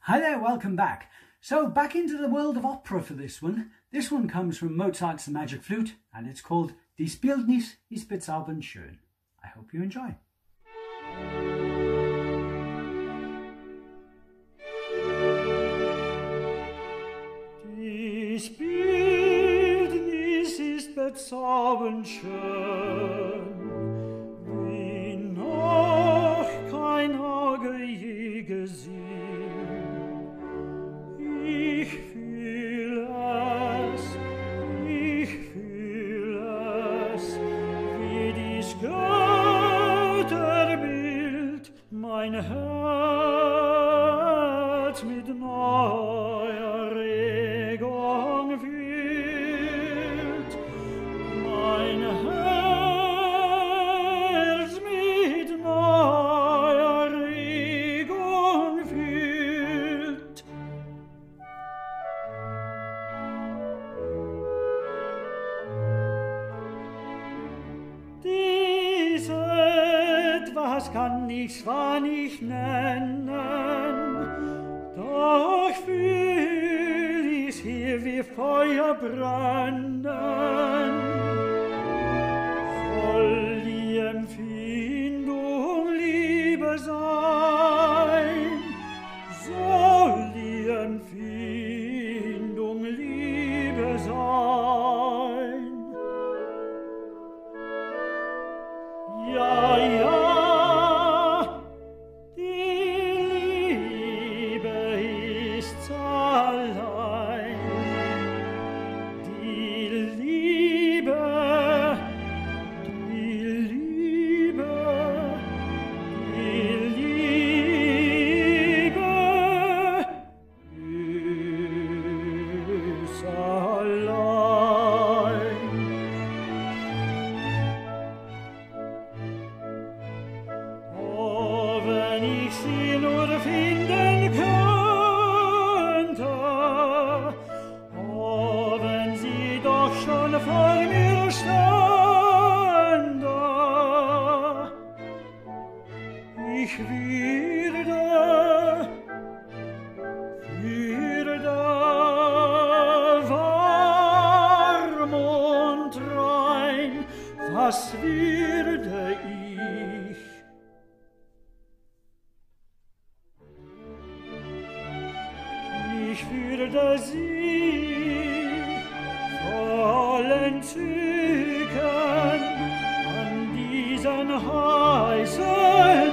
Hi there, welcome back. So back into the world of opera for this one. This one comes from Mozart's Magic Flute and it's called Die Bildnis ist Bezaubernd Schön. I hope you enjoy. Die Bildnis ist bezaubernd schön, wie noch kein Auge je gesehen. Ich fühl es, wie dies Götterbild mein Herz mit neuer Regung füllt, mein Herz mit neuer Regung füllt. Dies etwas kann ich zwar nicht nennen, doch fühl ich hier wie Feuer brennen. Soll die Empfindung Liebe sein, soll die Empfindung Liebe sein. Ja, ja, die Liebe ist's allein. Die Liebe ist allein. Oh, wenn ich sie nur finden könnte, oh, wenn sie doch schon vor mir stände, ich würde warm und rein, was würde ich? Ich würde sie voll entzücken an diesen heißen